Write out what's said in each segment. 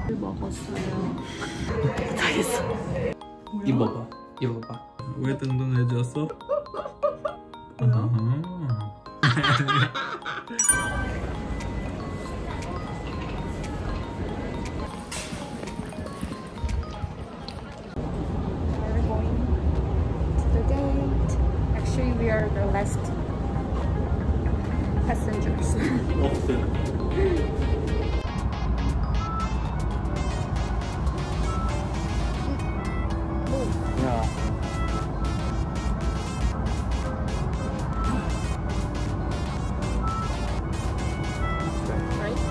먹었어요. 못하겠어. 입어봐. 입어봐. 왜 뚱뚱해졌어? Actually, we are the last passengers. Yeah. Right?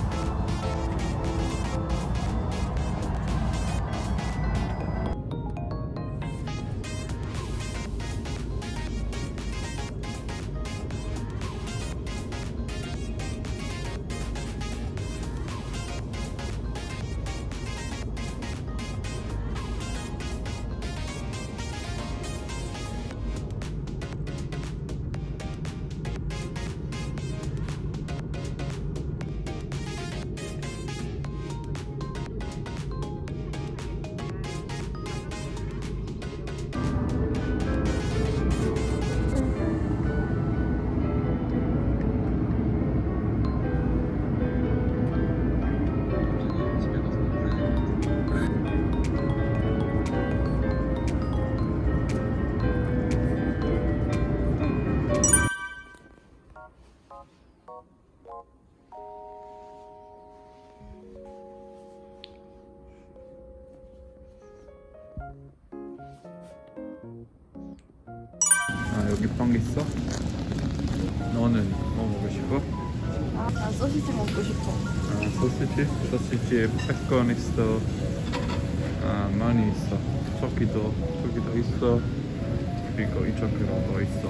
아, 여기 빵 있어? 너는 뭐 먹고 싶어? 아, 나 소시지 먹고 싶어. 아, 소시지? 소시지에 팝콘 있어. 아, 많이 있어. 저기도 있어. 그리고 이쪽으로도 있어.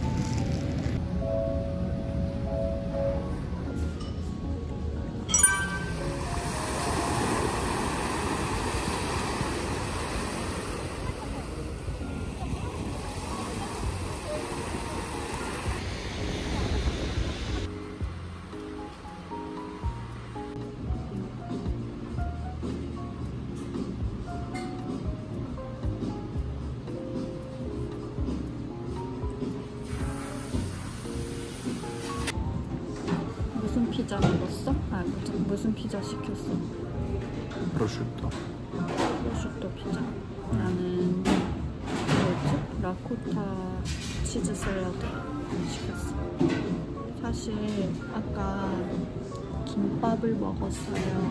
무슨 피자 먹었어? 아, 무슨 피자 시켰어? 프로슈토. 프로슈토 피자. 나는 뭐였지? 라코타 치즈 샐러드 시켰어. 사실 아까 김밥을 먹었어요.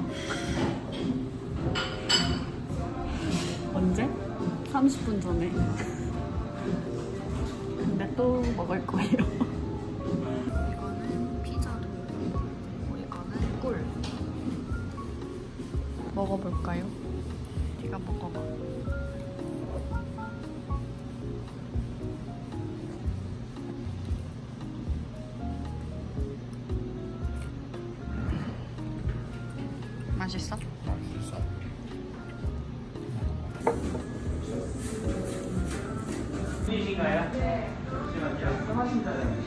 언제? 30분 전에. 근데 또 먹을 거예요. 먹어볼까요? 네가 먹어봐. 맛있어? 맛있어. 분이신가요? 네. 잠시만요. 하신다는.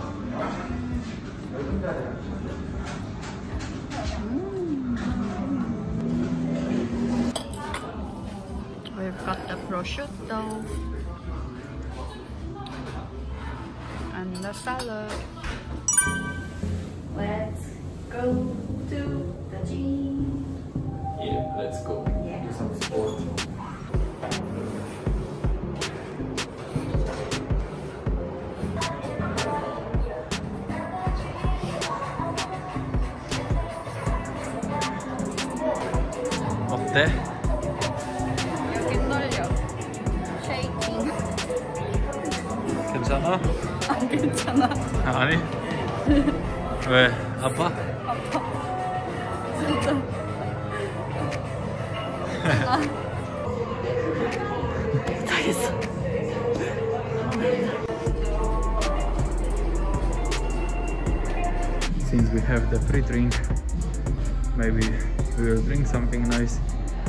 We've got the prosciutto and the salad. Let's go to the gym. Yeah, let's go. Yeah. Do some sport. 어때? 여기 떨려. Shaking. 괜찮아? 안 괜찮아. 아니? 왜? 아파? 아파. 진짜. 못하겠어. Since we have the free drink, maybe we will drink something nice.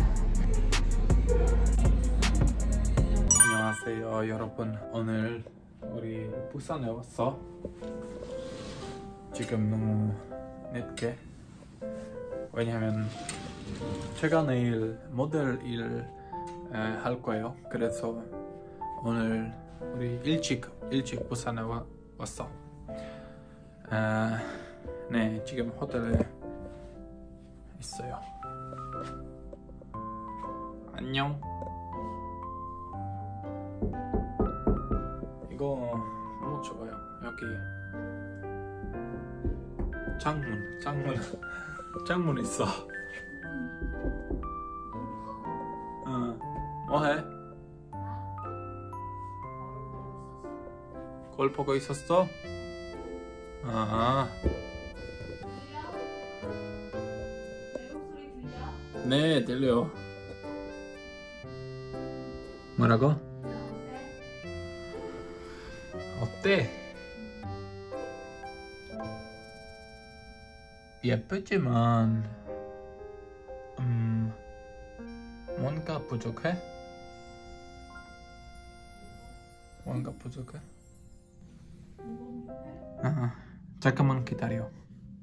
안녕하세요 여러분. 오늘 우리 부산에 왔어. 지금 너무 늦게. 왜냐면 제가 내일 모델 일 할 거예요. 그래서 오늘 우리 일찍 부산에 왔어. 네, 지금 호텔에 있어요. 안녕. 이거 너무 좋아요. 여기 창문 있어. 뭐해? 거울 보고 있었어? 아. 내 목소리 들려? 네, 들려. 뭐라고? 어때? 예쁘지만 뭔가 부족해? 뭔가 부족해? 잠깐만 기다려.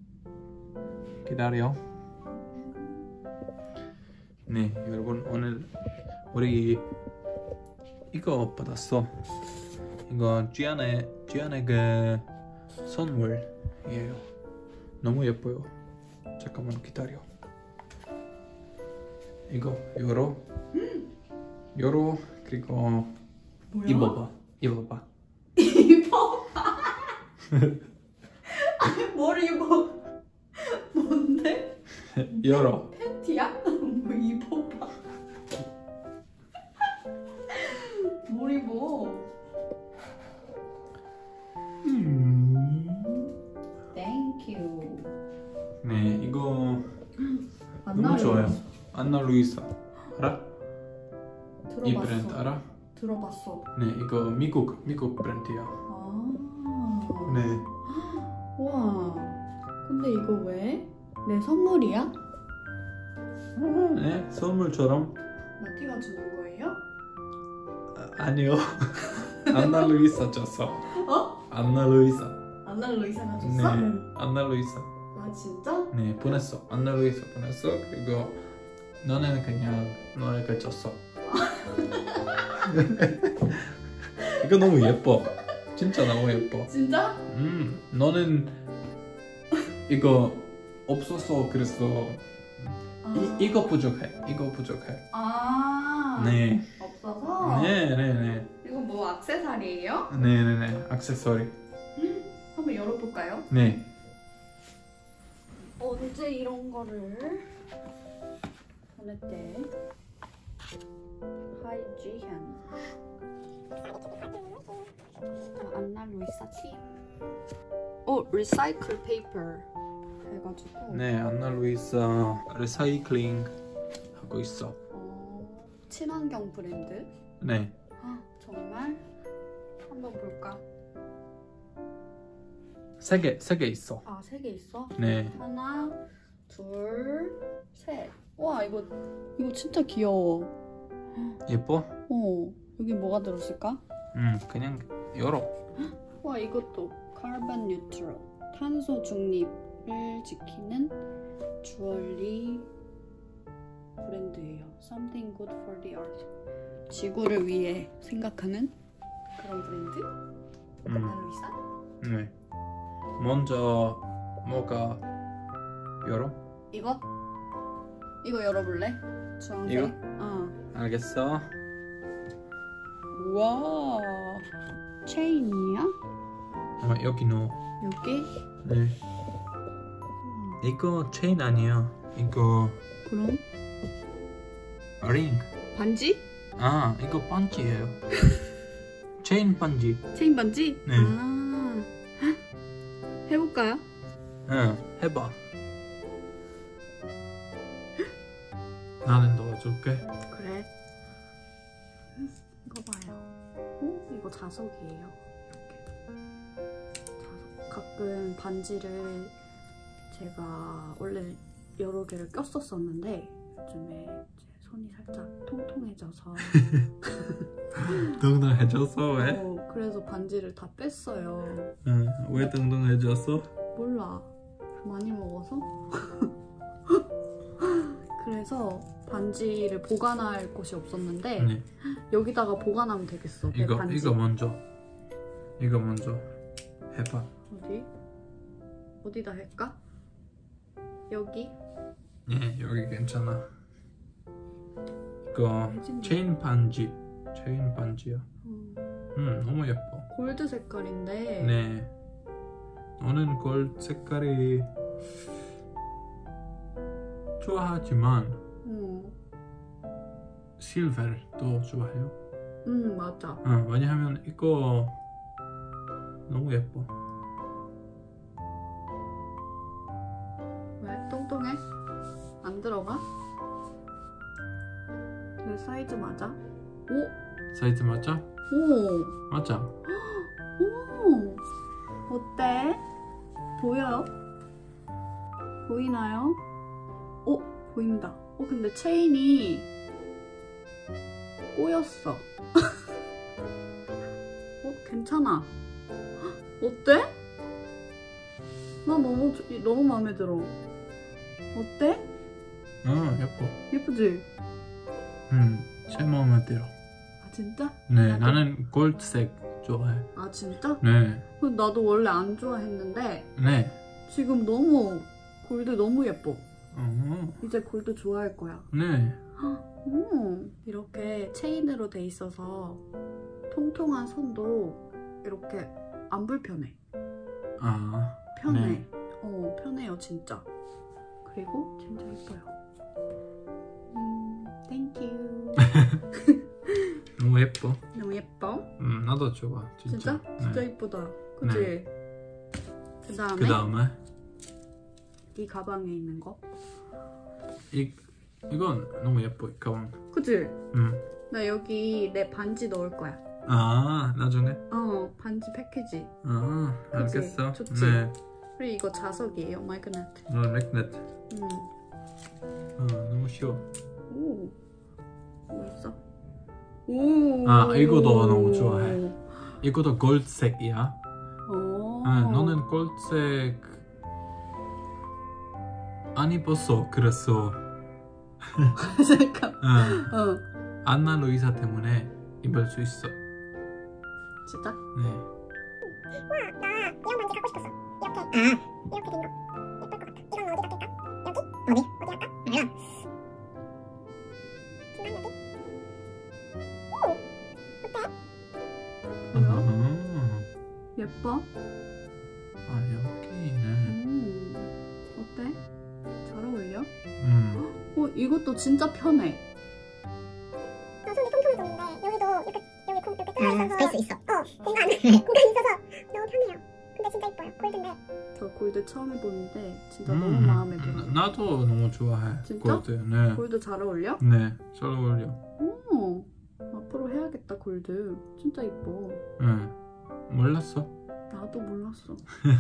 네, 여러분 오늘 우리 이거 받았어. 이거 지안의 그 선물이에요. 너무 예뻐요. 잠깐만 기다려. 이거 열어 그리고 뭐야? 입어봐. 입어봐? 뭘 입어? 뭔데? 열어. 팬티야? 뭐 입어봐? 뭘 입어? 땡큐. 네, 이거 너무 좋아요. 안나 루이사 알아? 이 브랜드 알아? 들어봤어. 네, 이거 미국 브랜드야. 아. 네. 와. 근데 이거 왜? 내 선물이야? 네, 선물처럼. 마티가 주는 거예요? 아니요. 안나 루이사 줬어. 어? 안나 루이사. 안나 루이사가 네, 줬어? 안나 루이사. 아 진짜? 네, 보냈어. 안나 루이사 보냈어. 그리고 너는 그냥 너에게 줬어. 이거 너무 예뻐. 진짜 너무 예뻐. 진짜? 너는 이거 없어서 그래서 이거 부족해. 아. 네. 없어서? 네. 이거 뭐 액세서리예요? 네. 액세서리. 한번 열어볼까요? 네. 언제 이런 거를 보냈대? 하이지현. 안나 루이사 팀. 리사이클 페이퍼 해가지고. 네, 안나 루이사 리사이클링 하고 있어. 친환경 브랜드. 네. 아 정말? 한번 볼까? 세 개 있어. 아 3개 있어? 네. 하나, 둘, 셋. 와 이거 진짜 귀여워. 예뻐? 여기 뭐가 들었을까? 그냥 열어. 와 이것도 카본 뉴트럴 탄소 중립을 지키는 주얼리 브랜드예요. Something good for the earth. 지구를 위해 생각하는 그런 브랜드? 안나루이사? 네. 먼저 뭐가 열어? 이거 열어볼래? 주황색? 이거? 알겠어. 우와 체인이야? 여기 넣어. 여기? 네. 이거 체인 아니야. 이거 그럼? 링. 반지? 이거 반지예요. 체인 반지. 체인 반지? 네. 해볼까요? 응, 해봐. 나는 도와줄게. 그래. 이거 봐요. 이거 자석이에요. 이렇게. 자석. 가끔 반지를 제가 원래 여러 개를 꼈었었는데 요즘에 제 손이 살짝 통통해져서 뚱뚱해졌어 왜? 그래서 반지를 다 뺐어요. 왜 뚱뚱해졌어? 몰라. 많이 먹어서? 그래서 반지를 보관할 곳이 없었는데 네. 여기다가 보관하면 되겠어. 내 반지. 이거 먼저 해봐. 어디? 어디다 할까? 여기? 네, 여기 괜찮아. 이거 체인 반지야. 너무 예뻐. 골드 색깔인데. 네. 너는 골드 색깔이 좋아하지만 실버도 좋아해요. 맞아. 왜냐하면 이거 너무 예뻐. 왜? 똥똥해? 안 들어가? 내 사이즈 맞아? 오! 사이즈 맞아? 오! 맞아. 오! 어때? 보여요? 보이나요? 오! 보인다. 근데 체인이 꼬였어. 괜찮아. 어때? 나 너무 마음에 들어. 어때? 예뻐. 예쁘지? 제 마음에 들어. 아 진짜? 네, 나는 골드색 좋아해. 아 진짜? 네. 나도 원래 안 좋아했는데 네. 지금 골드 너무 예뻐. 이제 골드 좋아할 거야. 네. 이렇게 체인으로 돼 있어서 통통한 손도 이렇게 안 불편해. 편해. 네. 편해요 진짜. 그리고 진짜 예뻐요. 땡큐. 너무 예뻐. 너무 예뻐. 나도 좋아. 진짜. 진짜 예쁘다. 그치? 네. 그 다음에 그 다음에 이 가방에 있는 거. 이건 너무 예뻐. 이 가방. 그치? 나 여기 내 반지 넣을 거야. 나중에? 반지 패키지. 알겠어. 그치? 좋지? 네. 그리고 이거 자석이에요. 마그넷. 맥넷. 너무 쉬워. 오. 뭐 있어? 오. 이거도 너무 좋아해. 이것도 골드색이야. 너는 골드색 안 입었어. 그래서 잠깐. 안나 루이사 때문에 입을 수 있어. 진짜? 네. 와, 나 이런 반지 갖고 싶었어. 이렇게 된 거. 예쁠 것 같아. 이건 어디다 낄까? 여기? 어디 할까? 몰라. 중간 여기? 오! 어때? 예뻐? 여기는. 어때? 잘 어울려? 이것도 진짜 편해. 나 손이 통통해졌는데 여기도 이렇게 들어있어서 스페이스 있어. 공간이 있어서 너무 편해요. 근데 진짜 이뻐요. 골드인데. 저 골드 처음 해보는데 진짜 너무 마음에 들어. 나도 너무 좋아해. 진짜? 골드. 네. 골드 잘 어울려? 네, 잘 어울려. 앞으로 해야겠다 골드. 진짜 이뻐. 네. 몰랐어? 나도 몰랐어.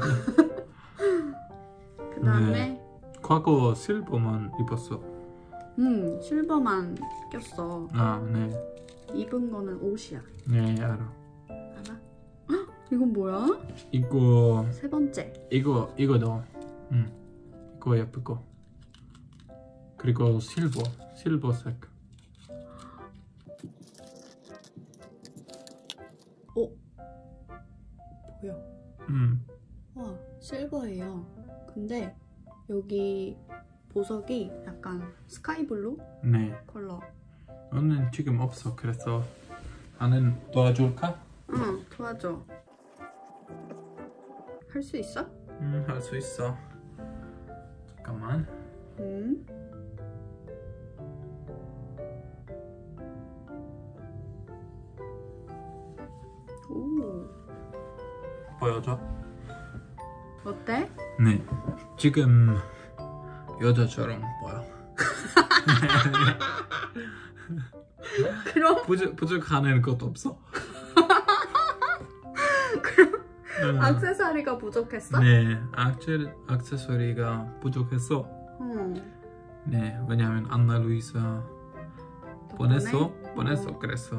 그 다음에 과거 실버만 입었어. 실버만 꼈어. 네. 입은 거는 옷이야. 네, 알아. 알아? 헉, 이건 뭐야? 이거 세 번째. 이거 넣어. 이거 예쁠 거. 그리고 실버색. 보여. 와, 실버예요. 근데 여기 보석이 약간 스카이블루 네. 컬러. 너는 지금 없어. 그래서 나는 도와줄까? 응, 도와줘. 할 수 있어? 할 수 있어. 잠깐만. 오. 보여줘. 어때? 네. 지금 여자처럼 보여. 그럼 부족하는 것도 없어. 그럼 액세서리가 부족했어? 네, 액세서리가 부족했어. 네, 왜냐면 안나 루이사 보냈어. 그래서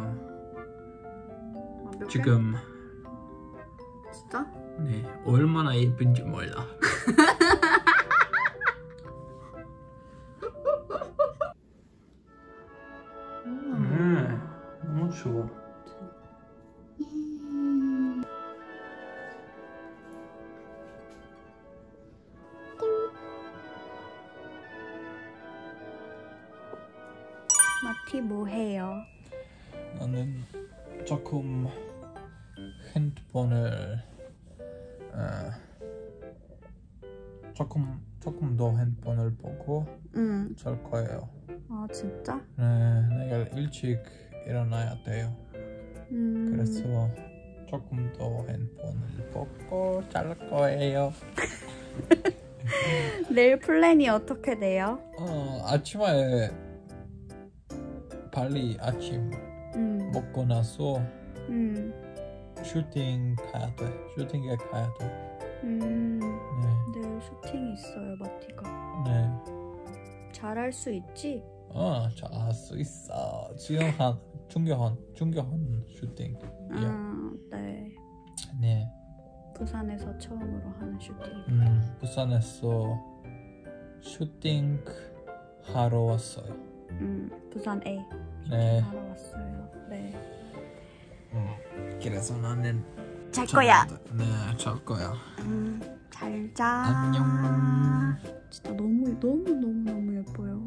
완벽해? 지금 진짜? 네, 얼마나 예쁜지 몰라. 추워. 마티 뭐 해요? 나는 조금 핸드폰을 조금 더 핸드폰을 보고 잘 거예요. 아 진짜? 네, 내일 일찍 일어나야 돼요. 그래서 조금 더 핸드폰을 보고 잘 거예요. 내일 플랜이 어떻게 돼요? 아침에 빨리 아침 먹고 나서 슈팅 가야 돼. 슈팅에 가야 돼. 내일 슈팅이 있어요, 마티가. 네. 잘할 수 있지? 잘할 수 있어. 중요한 슈팅. 네. 네. 부산에서 처음으로 하는 슈팅. 부산에서 슈팅 하러 왔어요. 부산 A. 네. 하러 왔어요. 네. 그래서 나는 잘 거야. 네, 잘 거야. 잘 자. 안녕. 진짜 너무 예뻐요.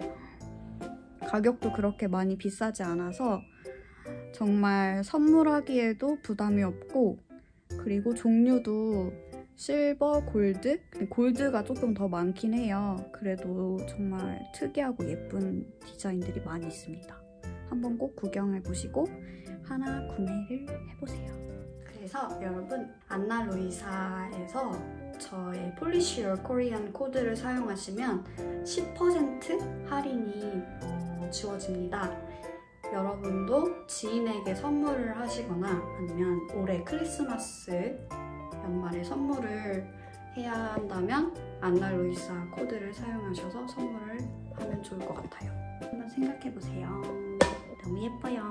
가격도 그렇게 많이 비싸지 않아서 정말 선물하기에도 부담이 없고, 그리고 종류도 실버, 골드? 골드가 조금 더 많긴 해요. 그래도 정말 특이하고 예쁜 디자인들이 많이 있습니다. 한번 꼭 구경해보시고 하나 구매를 해보세요. 그래서 여러분, 안나루이사에서 저의 폴리시 유어 코리안 코드를 사용하시면 10% 할인이 주어집니다. 여러분도 지인에게 선물을 하시거나 아니면 올해 크리스마스 연말에 선물을 해야 한다면 안나루이사 코드를 사용하셔서 선물을 하면 좋을 것 같아요. 한번 생각해보세요. 너무 예뻐요.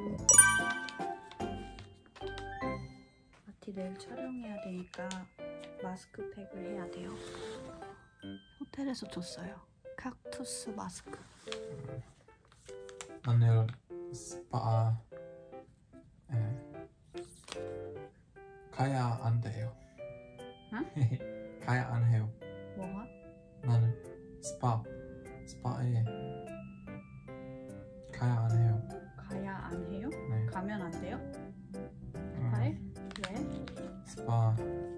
마티 내일 촬영해야 되니까 마스크팩을 해야 돼요. 호텔에서 줬어요. 칵투스 마스크. 오늘 스파 가야 안 돼요. 응? 가야 안 해요. 뭐가? 나는 스파에 가야 안 해요. 가야 안 해요? 네. 가면 안 돼요? 스파에? 왜? 스파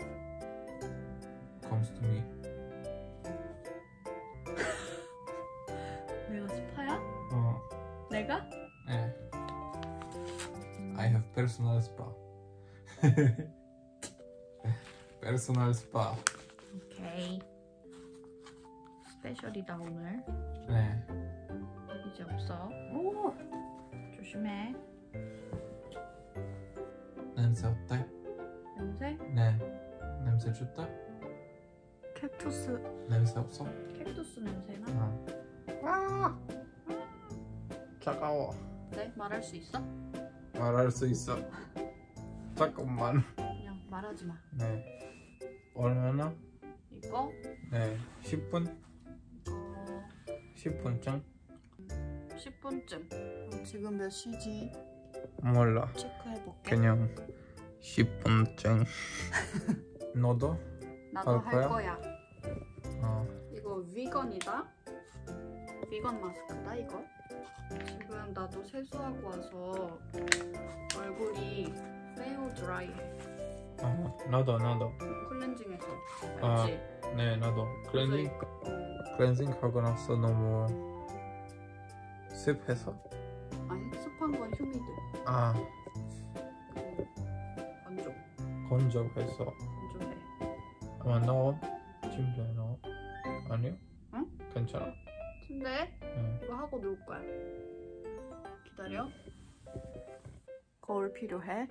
comes to me. 내가 스파야? 어, 내가? 네. I have personal spa. personal spa. 오케이. 스페셜이다 오늘. 네. 이제 없어. 오! 조심해. 냄새 어때? 냄새? 네. 냄새 좋다? 캡투스. 냄새 없어? 캡투스 냄새나? 아! 차가워. 네? 말할 수 있어? 말할 수 있어. 잠깐만. 그냥 말하지 마. 네. 얼마나? 이거? 네. 10분? 이거 10분쯤? 10분쯤. 지금 몇 시지? 몰라. 체크해볼게. 그냥 10분쯤. 너도? 나도 할 할 거야? 거야. 이거 위건이다. 위건 마스크다 이거. 지금 나도 세수하고 와서 얼굴이 매우 드라이해. 나도. 클렌징해서. 아. 알지? 네, 나도. 클렌징 하고 나서 너무 습해서. 아니 습한 건 휴미드. 건조. 건조해서. 건조해. 넣어? 침대에 넣어? 아니요? 응? 괜찮아? 근데 이거 하고 놀 거야. 기다려. 거울 필요해?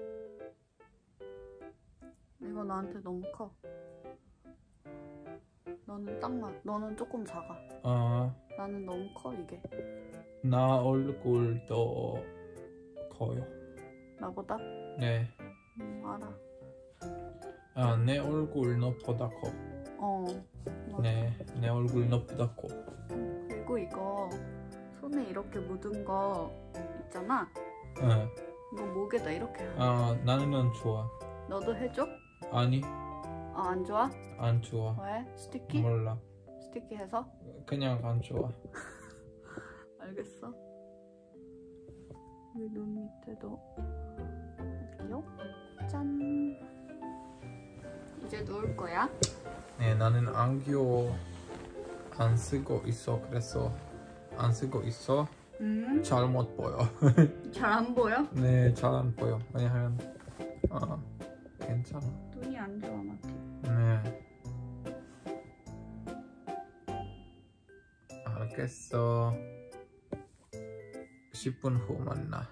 이거 나한테 너무 커. 너는 딱 맞. 너는 조금 작아. 나는 너무 커 이게. 나 얼굴도 커요. 나보다? 네. 알아. 내 얼굴 너보다 커. 맞아. 네, 내 얼굴 너보다 커. 그리고 이거 손에 이렇게 묻은 거 있잖아. 네. 이거 목에다 이렇게. 나는 좋아. 너도 해줘? 아니, 아, 안 좋아? 안 좋아. 왜? 스티키? 몰라. 스티키 해서? 그냥 안 좋아. 알겠어. 여기 눈 밑에도 할게요. 짠. 이제 누울 거야? 네, 나는 안경 안 쓰고 있어. 그래서 안 쓰고 있어. 잘 못 보여. 잘 안 보여? 네, 잘 안 보여. 왜냐면 괜찮아. 눈이 안 좋아, 마티. 네. 알겠어. 10분 후 만나.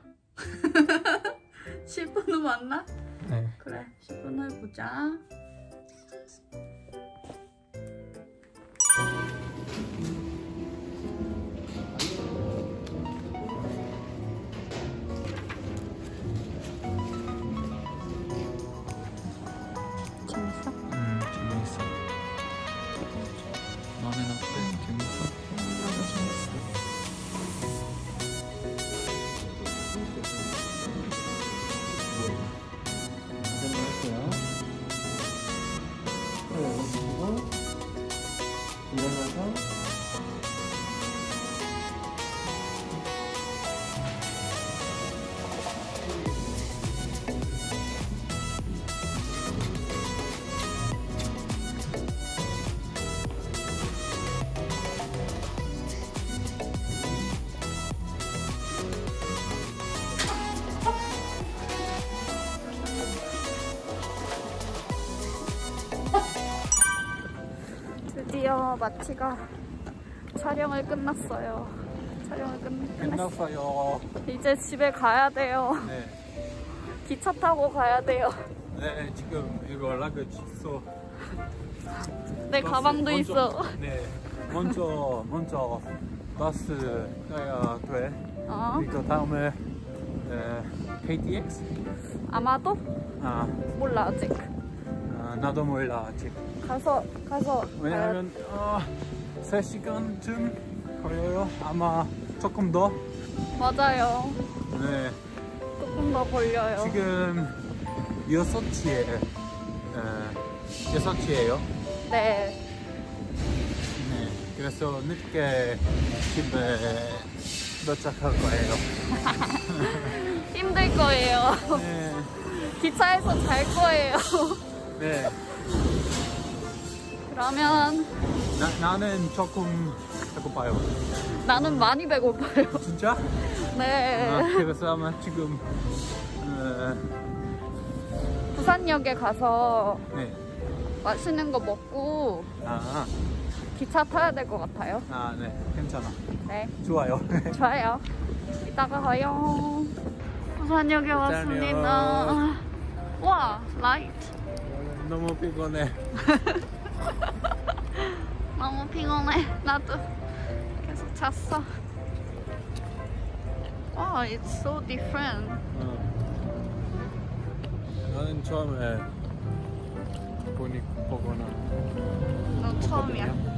10분 후 만나? 네. 그래, 10분 후에 보자. 재밌어? 재밌어. 너는 어때? 재밌어? 나도 재밌어. 일어나서 드디어 마치가 촬영을 끝났어요. 촬영을 끝났어요. 이제 집에 가야 돼요. 네. 기차 타고 가야 돼요. 네, 지금 이거 라그지 있어. 내 가방도 있어. 네. 먼저 버스 가야 돼. 그리고 다음에 KTX? 아마도? 몰라 아직. 나도 몰라 아직. 가서 왜냐면 3시간쯤 걸려요. 아마 조금 더. 맞아요. 네. 조금 더 걸려요. 지금 6시에요. 네. 네. 그래서 늦게 집에 도착할 거예요. 힘들 거예요. 네. 기차에서 잘 거예요. 네. 그러면 나는 조금 배고파요. 나는 많이 배고파요. 진짜? 네. 그래서 아마 지금 부산역에 가서 네. 맛있는 거 먹고 기차 타야 될 것 같아요. 네. 괜찮아. 네. 좋아요. 좋아요. 이따가 가요. 부산역에 왔습니다. 와, 라이트. 너무 피곤해. 너무 피곤해. 나도 계속 잤어. Oh, it's so different. 나는 처음에 보거나. 너 처음이야.